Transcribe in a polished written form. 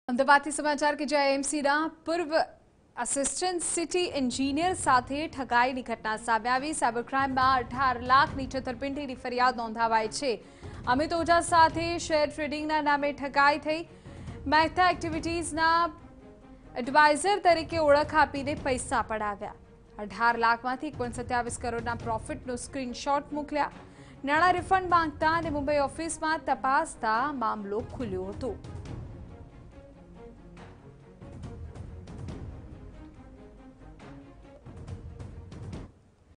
અમદાવાદથી સમાચાર કે જ્યાં એએમસીના પૂર્વ આસિસ્ટન્ટ સિટી એન્જિનિયર સાથે ઠગાઈની ઘટના સામે આવી। સાયબર ક્રાઇમમાં 18 લાખની છેતરપિંડીની ફરિયાદ નોંધાવાઈ છે। અમિત ઓઝા સાથે શેર ટ્રેડિંગના નામે ઠગાઈ થઈ। મહેતા એક્ટિવિટીઝના એડવાઇઝર તરીકે ઓળખ આપીને પૈસા પડાવ્યા। 18 લાખમાંથી 1.27 કરોડના પ્રોફિટનો સ્ક્રીનશોટ મોકલ્યા। નાણાં રિફંડ માંગતા અને મુંબઈ ઓફિસમાં તપાસતા મામલો ખુલ્યો હતો।